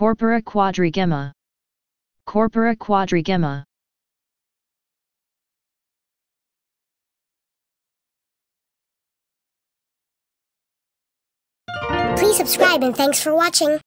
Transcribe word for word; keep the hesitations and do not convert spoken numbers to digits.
Corpora quadrigema. Corpora quadrigema. Please subscribe and thanks for watching.